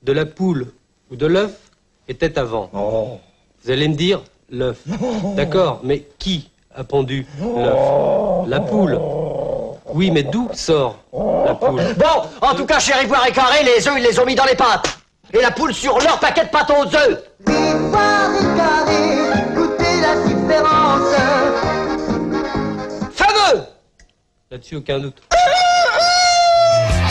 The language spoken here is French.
de la poule ou de l'œuf était avant? Oh. Vous allez me dire l'œuf. D'accord, mais qui a pondu l'œuf? La poule. Oui, mais d'où sort la poule? Bon, en tout cas, chez Ivoire et Carré, les œufs, ils les ont mis dans les pâtes. Et la poule sur leur paquet de pâtes aux œufs. Ivoire et Carré, goûtez la différence. Fameux! Là-dessus, aucun doute.